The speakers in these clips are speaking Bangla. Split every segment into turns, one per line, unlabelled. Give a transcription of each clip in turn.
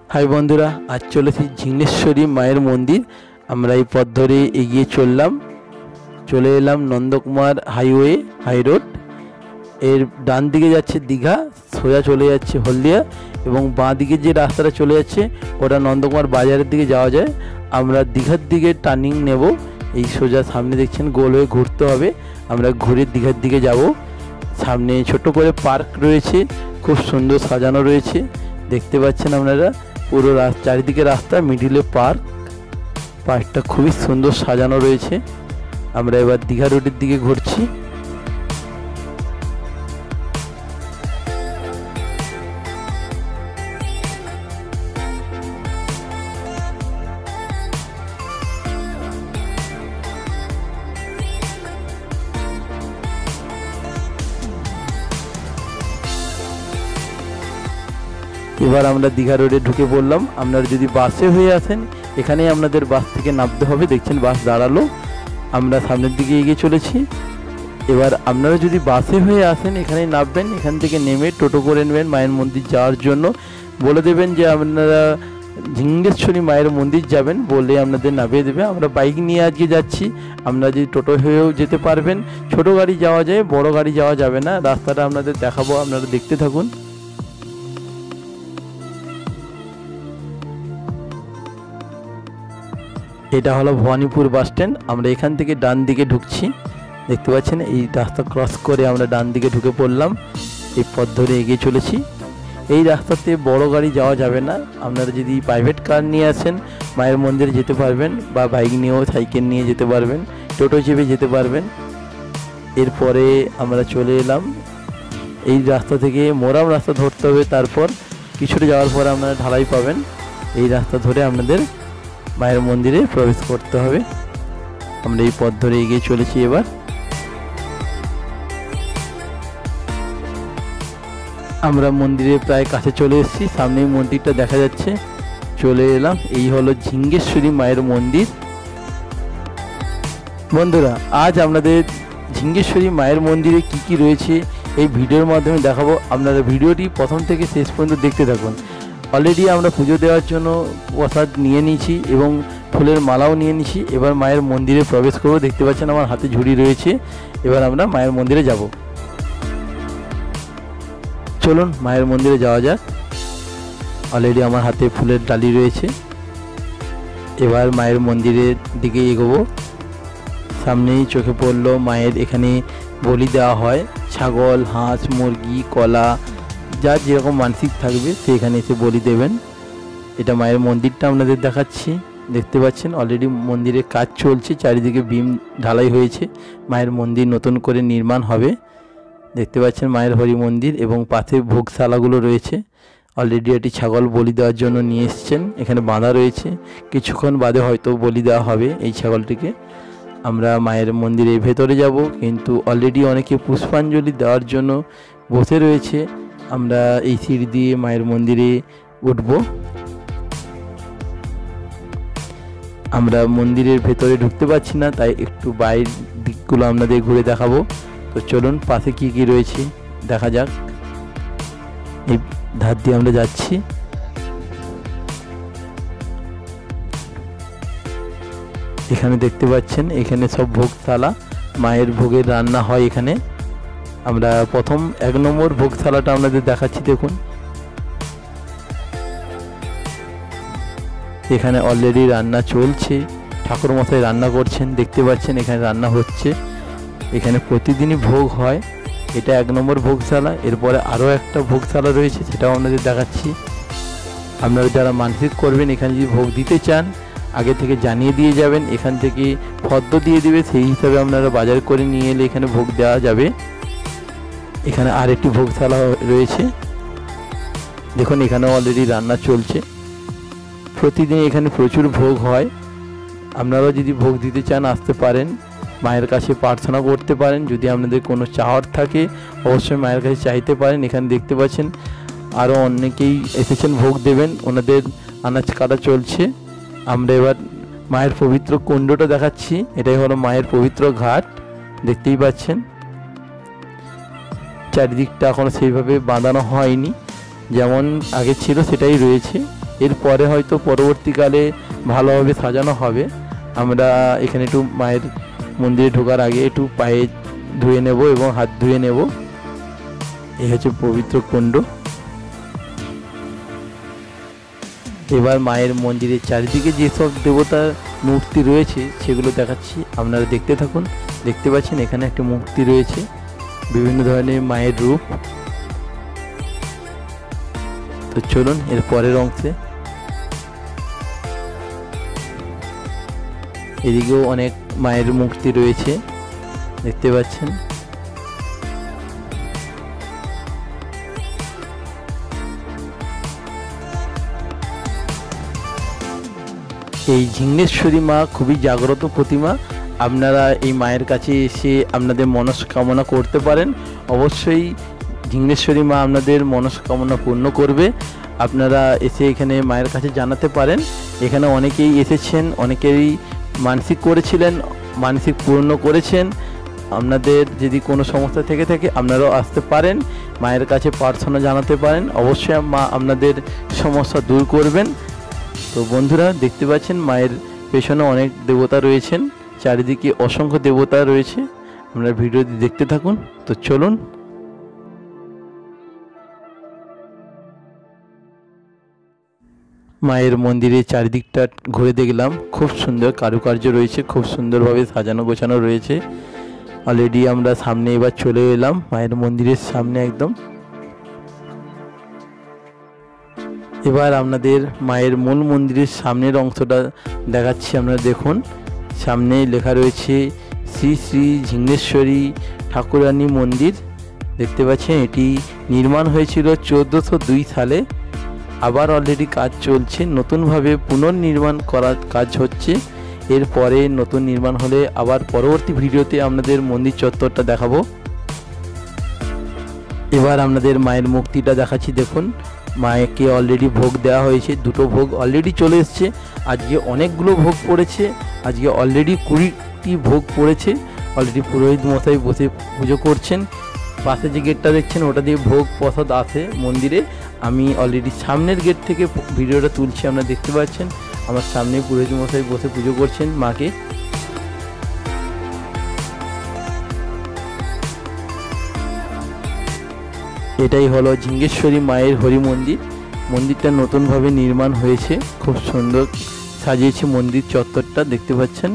হাই বন্ধুরা, আজ চলেছি ঝিঙ্গেশ্বরী মায়ের মন্দির। আমরা এই পথ ধরে এগিয়ে চলে এলাম নন্দকুমার হাই রোড। এর ডান দিকে যাচ্ছে দীঘা, সোজা চলে যাচ্ছে হলদিয়া, এবং বাঁ দিকে যে রাস্তাটা চলে যাচ্ছে ওটা নন্দকুমার বাজারের দিকে যাওয়া যায়। আমরা দীঘার দিকে টার্নিং নেব। এই সোজা সামনে দেখছেন গোল হয়ে ঘুরতে হবে, আমরা ঘুরে দীঘার দিকে যাব। সামনে ছোট করে পার্ক রয়েছে, খুব সুন্দর সাজানো রয়েছে, দেখতে পাচ্ছেন আপনারা। পুরো চারিদিকে রাস্তা, মিডিলে পার্কটা খুবই সুন্দর সাজানো রয়েছে। আমরা এবার দীঘা রোডের দিকে ঘুরছি। এবার আমরা দীঘা রোডে ঢুকে পড়লাম। আপনারা যদি বাসে হয়ে আসেন, এখানেই আপনাদের বাস থেকে নামতে হবে। দেখছেন বাস দাঁড়ালো, আমরা সামনের দিকে এগিয়ে চলেছি। এবার আপনারা যদি বাসে হয়ে আসেন, এখানেই নামবেন। এখান থেকে নেমে টোটো করে নেবেন মায়ের মন্দির যাওয়ার জন্য। বলে দেবেন যে আপনারা ঝিঙ্গেশ্বরী মায়ের মন্দির যাবেন, বলে আপনাদের নামিয়ে দেবে। আমরা বাইক নিয়ে আজকে যাচ্ছি। আপনারা যদি টোটো হয়েও যেতে পারবেন, ছোট গাড়ি যাওয়া যায়, বড় গাড়ি যাওয়া যাবে না। রাস্তাটা আপনাদের দেখাবো, আপনারা দেখতে থাকুন। এটা হলো ভবানীপুর বাস স্ট্যান্ড। আমরা এখান থেকে ডান দিকে ঢুকছি, দেখতে পাচ্ছেন। এই রাস্তা ক্রস করে আমরা ডান দিকে ঢুকে পড়লাম। এই পথ ধরে এগিয়ে চলেছি। এই রাস্তাতে বড় গাড়ি যাওয়া যাবে না। আপনারা যদি প্রাইভেট কার নিয়ে আসেন, মায়ের মন্দিরে যেতে পারবেন, বা বাইক নিয়েও সাইকেল নিয়ে যেতে পারবেন, টোটো চেপে যেতে পারবেন। এরপরে আমরা চলে এলাম এই রাস্তা থেকে মোরাম রাস্তা ধরতে হবে। তারপর কিছুটা যাওয়ার পর আপনারা ঢালাই পাবেন। এই রাস্তা ধরে আপনাদের মায়ের মন্দিরে প্রবেশ করতে হবে। আমরা এই পথ ধরে এগিয়ে চলেছি। এবার আমরা মন্দিরে প্রায় কাছে চলে এসেছি, সামনেই মন্দিরটা দেখা যাচ্ছে। চলে এলাম, এই হলো ঝিঙ্গেশ্বরী মায়ের মন্দির। বন্ধুরা, আজ আপনাদের ঝিঙ্গেশ্বরী মায়ের মন্দিরে কি রয়েছে এই ভিডিওর মাধ্যমে দেখাবো। আপনারা ভিডিওটি প্রথম থেকে শেষ পর্যন্ত দেখতে থাকুন। অলরেডি আমরা পুজো দেওয়ার জন্য প্রসাদ নিয়ে নিয়েছি এবং ফুলের মালাও নিয়ে নিয়েছি। এবার মায়ের মন্দিরে প্রবেশ করব। দেখতে পাচ্ছেন আমার হাতে ঝুড়ি রয়েছে। এবার আমরা মায়ের মন্দিরে যাব। চলুন মায়ের মন্দিরে যাওয়া যাক। অলরেডি আমার হাতে ফুলের ডালি রয়েছে। এবার মায়ের মন্দিরের দিকে এগোবো। সামনেই চোখে পড়লো মায়ের এখানে বলি দেওয়া হয়। ছাগল, হাঁস, মুরগি, কলা, যার যেরকম মানসিক থাকবে সেখানে এসে বলি দেবেন। এটা মায়ের মন্দিরটা আপনাদের দেখাচ্ছি। দেখতে পাচ্ছেন অলরেডি মন্দিরের কাজ চলছে, চারিদিকে বিম ঢালাই হয়েছে। মায়ের মন্দির নতুন করে নির্মাণ হবে। দেখতে পাচ্ছেন মায়ের হরি মন্দির, এবং পাশে ভোগশালাগুলো রয়েছে। অলরেডি এটি ছাগল বলি দেওয়ার জন্য নিয়ে এসছেন, এখানে বাঁধা রয়েছে। কিছুক্ষণ বাদে হয়তো বলি দেওয়া হবে এই ছাগলটিকে। আমরা মায়ের মন্দিরের ভেতরে যাব, কিন্তু অলরেডি অনেকে পুষ্পাঞ্জলি দেওয়ার জন্য বসে রয়েছে। আমরা এই সিঁড়ি দিয়ে মায়ের মন্দিরে উঠব। আমরা মন্দিরের ভেতরে ঢুকতে পারছি না, তাই একটু বাইরের দিকগুলো আপনাদের ঘুরে দেখাবো। তো চলুন পাশে কি রয়েছে দেখা যাক। এই ধার দিয়ে আমরা যাচ্ছি। এখানে দেখতে পাচ্ছেন, এখানে সব ভোগশালা, মায়ের ভোগের রান্না হয় এখানে। আমরা প্রথম 1 নম্বর ভোগশালাটা আপনাদের দেখাচ্ছি। দেখুন এখানে অলরেডি রান্না চলছে, ঠাকুর মশাই রান্না করছেন। দেখতে পাচ্ছেন এখানে রান্না হচ্ছে। এখানে প্রতিদিনই ভোগ হয়। এটা 1 নম্বর ভোগশালা। এরপরে আরও একটা ভোগশালা রয়েছে, সেটাও আপনাদের দেখাচ্ছি। আপনারা যারা মানসিক করবেন, এখানে যদি ভোগ দিতে চান, আগে থেকে জানিয়ে দিয়ে যাবেন। এখান থেকে ফর্দ দিয়ে দেবে, সেই হিসাবে আপনারা বাজার করে নিয়ে এলে এখানে ভোগ দেওয়া যাবে। এখানে আরেকটি ভোগশালা রয়েছে। দেখুন এখানে অলরেডি রান্না চলছে। প্রতিদিন এখানে প্রচুর ভোগ হয়। আপনারাও যদি ভোগ দিতে চান আসতে পারেন, মায়ের কাছে প্রার্থনা করতে পারেন। যদি আপনাদের কোনো চাওয়ার থাকে অবশ্যই মায়ের কাছে চাইতে পারেন। এখানে দেখতে পাচ্ছেন আরও অনেকেই এসেছেন ভোগ দেবেন, ওনাদের আনাজ কাটা চলছে। আমরা এবার মায়ের পবিত্র কুণ্ডটা দেখাচ্ছি। এটাই হলো মায়ের পবিত্র ঘাট, দেখতেই পাচ্ছেন। চারিদিকটা এখনো সেইভাবে বাঁধানো হয়নি, যেমন আগে ছিল সেটাই রয়েছে। এরপরে হয়তো পরবর্তীকালে ভালোভাবে সাজানো হবে। আমরা এখানে একটু মায়ের মন্দিরে ঢোকার আগে একটু পায়ে ধুয়ে নেব এবং হাত ধুয়ে নেব। এই হচ্ছে পবিত্র কুণ্ড। এবার মায়ের মন্দিরের চারিদিকে যেসব দেবতার মূর্তি রয়েছে সেগুলো দেখাচ্ছি, আপনারা দেখতে থাকুন। দেখতে পাচ্ছেন এখানে একটা মূর্তি রয়েছে, বিভিন্ন ধরনের মায়ের রূপ। তো চলুন এর পরের অংশে। এদিকেও অনেক মায়ের মূর্তি রয়েছে, দেখতে পাচ্ছেন। এই ঝিঙ্গেশ্বরী মা খুবই জাগ্রত প্রতিমা। আপনারা এই মায়ের কাছে এসে আপনাদের মনস্কামনা করতে পারেন। অবশ্যই ঝিঙ্গেশ্বরী মা আপনাদের মনস্কামনা পূর্ণ করবে। আপনারা এসে এখানে মায়ের কাছে জানাতে পারেন। এখানে অনেকেই এসেছেন, অনেকেরই মানসিক করেছিলেন, মানসিক পূর্ণ করেছেন। আপনাদের যদি কোনো সমস্যা থেকে থাকে আপনারাও আসতে পারেন, মায়ের কাছে প্রার্থনা জানাতে পারেন। অবশ্যই মা আপনাদের সমস্যা দূর করবেন। তো বন্ধুরা দেখতে পাচ্ছেন মায়ের পেছনে অনেক দেবতা রয়েছেন, চারিদিকে অসংখ্য দেবতা রয়েছে। আপনারা ভিডিওটি দেখতে থাকুন। তো চলুন। মায়ের মন্দিরের চারিদিকটা ঘুরে দেখলাম, খুব সুন্দর কারুকার্য রয়েছে, খুব সুন্দরভাবে সাজানো গোছানো রয়েছে। অলরেডি আমরা সামনে এবার চলে এলাম মায়ের মন্দিরের সামনে একদম। এবার আপনাদের মায়ের মূল মন্দিরের সামনের অংশটা দেখাচ্ছি, আপনারা দেখুন। সামনে লেখা রয়েছে শ্রী শ্রী ঝিঙ্গেশ্বরী ঠাকুরানী মন্দির। দেখতে পাচ্ছেন এটি নির্মাণ হয়েছিল 1402 সালে। আবার অলরেডি কাজ চলছে, নতুনভাবে পুনর্নির্মাণ করার কাজ হচ্ছে। এরপরে নতুন নির্মাণ হলে আবার পরবর্তী ভিডিওতে আপনাদের মন্দির চত্বরটা দেখাবো। এবার আপনাদের মায়ের মূর্তিটা দেখাচ্ছি, দেখুন। মায়েকে অলরেডি ভোগ দেওয়া হয়েছে, দুটো ভোগ অলরেডি চলে এসছে। আজকে অনেকগুলো ভোগ পড়েছে, আজকে অলরেডি 20টি ভোগ পড়েছে। অলরেডি পুরোহিত মশাই বসে পুজো করছেন। পাশে যে গেটটা দেখছেন ওটা দিয়ে ভোগ প্রসাদ আসে মন্দিরে। আমি অলরেডি সামনের গেট থেকে ভিডিওটা তুলছি, আপনারা দেখতে পাচ্ছেন। আমার সামনে পুরোহিত মশাই বসে পুজো করছেন মাকে। এটাই হলো ঝিঙ্গেশ্বরী মায়ের হরি মন্দির। মন্দিরটা নতুনভাবে নির্মাণ হয়েছে, খুব সুন্দর সাজিয়েছে মন্দির চত্বরটা, দেখতে পাচ্ছেন।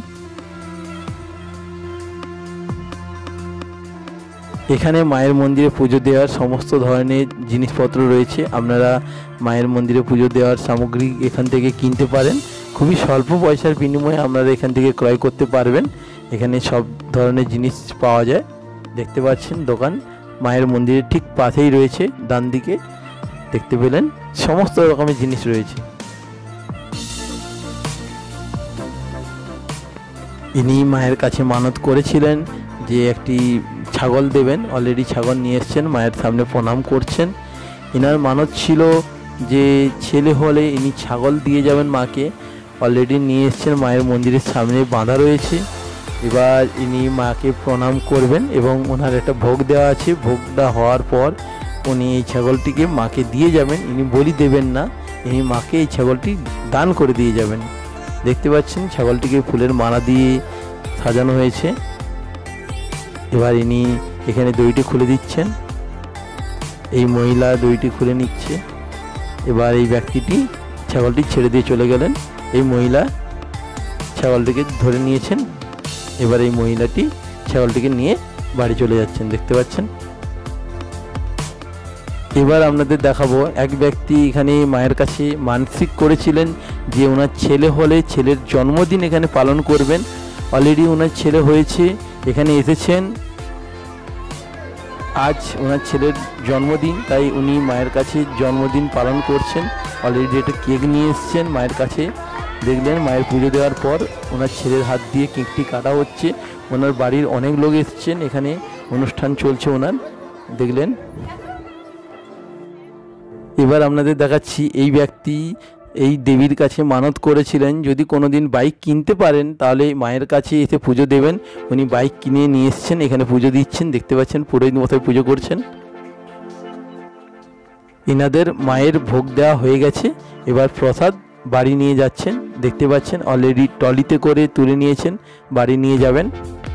এখানে মায়ের মন্দিরে পুজো দেওয়ার সমস্ত ধরনের জিনিসপত্র রয়েছে। আপনারা মায়ের মন্দিরে পুজো দেওয়ার সামগ্রী এখান থেকে কিনতে পারেন। খুবই স্বল্প পয়সার বিনিময়ে আপনারা এখান থেকে ক্রয় করতে পারবেন। এখানে সব ধরনের জিনিস পাওয়া যায়, দেখতে পাচ্ছেন। দোকান মায়ের মন্দিরের ঠিক পাশেই রয়েছে, ডান দিকে দেখতে পেলেন, সমস্ত রকমের জিনিস রয়েছে। ইনি মায়ের কাছে মানত করেছিলেন যে একটি ছাগল দেবেন। অলরেডি ছাগল নিয়ে এসছেন, মায়ের সামনে প্রণাম করছেন। ইনার মানত ছিল যে ছেলে হলে ইনি ছাগল দিয়ে যাবেন মাকে। অলরেডি নিয়ে এসছেন, মায়ের মন্দিরের সামনে বাঁধা রয়েছে। এবার ইনি মাকে প্রণাম করবেন এবং ওনার একটা ভোগ দেওয়া আছে। ভোগটা হওয়ার পর উনি এই ছাগলটিকে মাকে দিয়ে যাবেন। ইনি বলি দেবেন না, ইনি মাকে এই ছাগলটি দান করে দিয়ে যাবেন। দেখতে পাচ্ছেন ছাগলটিকে ফুলের মালা দিয়ে সাজানো হয়েছে। এবার ইনি এখানে দড়িটি খুলে দিচ্ছেন, এই মহিলা দড়িটি খুলে নিচ্ছে। এবার এই ব্যক্তিটি ছাগলটি ছেড়ে দিয়ে চলে গেলেন। এই মহিলা ছাগলটিকে ধরে নিয়েছেন। এবার এই মহিলাটি ছাগলটিকে নিয়ে বাড়ি চলে যাচ্ছেন, দেখতে পাচ্ছেন। এবার আপনাদের দেখাবো এক ব্যক্তি এখানে মায়ের কাছে মানসিক করেছিলেন যে ওনার ছেলে হলে ছেলের জন্মদিন এখানে পালন করবেন। অলরেডি ওনার ছেলে হয়েছে, এখানে এসেছেন। আজ ওনার ছেলের জন্মদিন, তাই উনি মায়ের কাছে জন্মদিন পালন করছেন। অলরেডি একটা কেক নিয়ে এসছেন মায়ের কাছে। দেখলেন মায়ের পুজো দেওয়ার পর ওনার ছেলের হাত দিয়ে কেকটি কাটা হচ্ছে। ওনার বাড়ির অনেক লোক এসছেন, এখানে অনুষ্ঠান চলছে ওনার, দেখলেন। এবার আপনাদের দেখাচ্ছি এই ব্যক্তি এই দেবীর কাছে মানত করেছিলেন যদি কোনোদিন বাইক কিনতে পারেন তাহলে মায়ের কাছে এসে পুজো দেবেন। উনি বাইক কিনে নিয়ে এসছেন, এখানে পুজো দিচ্ছেন, দেখতে পাচ্ছেন পুরোহিত মশাই পুজো করছেন। ইনাদের মায়ের ভোগ দেওয়া হয়ে গেছে। এবার প্রসাদ বাড়ি নিয়ে যাচ্ছেন, দেখতে পাচ্ছেন অলরেডি ট্রলিতে করে তুলে নিয়েছেন, বাড়ি নিয়ে যাবেন।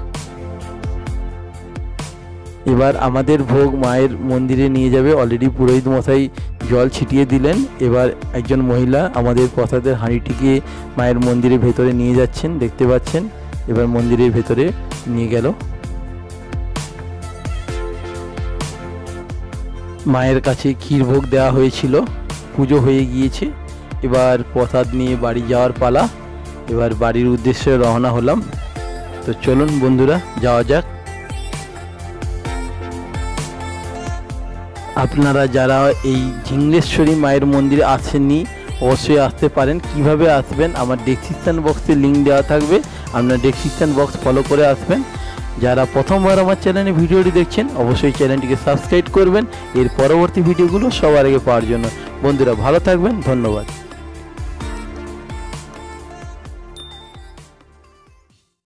এবার আমাদের ভোগ মায়ের মন্দিরে নিয়ে যাবে। অলরেডি পুরোহিত মশাই জল ছিটিয়ে দিলেন। এবার একজন মহিলা আমাদের প্রসাদের হাঁড়িটিকে মায়ের মন্দিরের ভেতরে নিয়ে যাচ্ছেন, দেখতে পাচ্ছেন। এবার মন্দিরের ভেতরে নিয়ে গেল। মায়ের কাছে ক্ষীর ভোগ দেওয়া হয়েছিল, পুজো হয়ে গিয়েছে। এবার প্রসাদ নিয়ে বাড়ি যাওয়ার পালা। এবার বাড়ির উদ্দেশ্যে রওনা হলাম। তো চলুন বন্ধুরা, যাওয়া যাক। আপনারা যারা এই ঝিঙ্গলেশ্বরী মায়ের মন্দিরে আসেননি অবশ্যই আসতে পারেন। কিভাবে আসবেন আমার ডেসক্রিপশান বক্সে লিঙ্ক দেওয়া থাকবে, আপনার ডেসক্রিপশান বক্স ফলো করে আসবেন। যারা প্রথমবার আমার চ্যানেলে ভিডিওটি দেখছেন অবশ্যই চ্যানেলটিকে সাবস্ক্রাইব করবেন এর পরবর্তী ভিডিওগুলো সবার আগে পাওয়ার জন্য। বন্ধুরা ভালো থাকবেন, ধন্যবাদ।